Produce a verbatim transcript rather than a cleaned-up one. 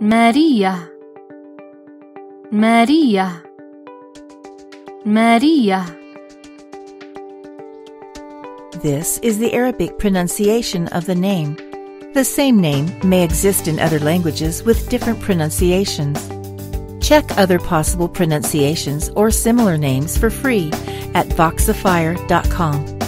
مارية مارية مارية. This is the Arabic pronunciation of the name. The same name may exist in other languages with different pronunciations. Check other possible pronunciations or similar names for free at voxifier dot com.